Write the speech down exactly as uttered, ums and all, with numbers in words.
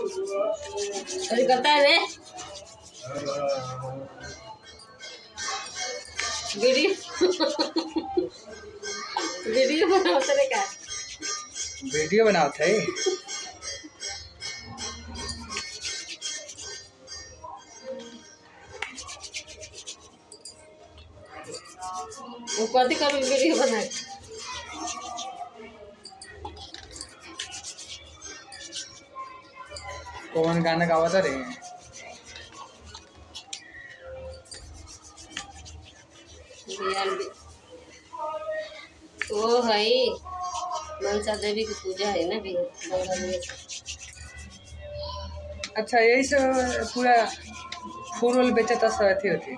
अरे करता है रे वीडियो वीडियो बनाओ तेरे का वीडियो बनाओ थे वो कथी कर वीडियो बनाए कौन गाना गावा था रे वो है मनसा देवी की पूजा है ना भी। अच्छा यही से पूरा फूल वूल बेचा था सब अथी होती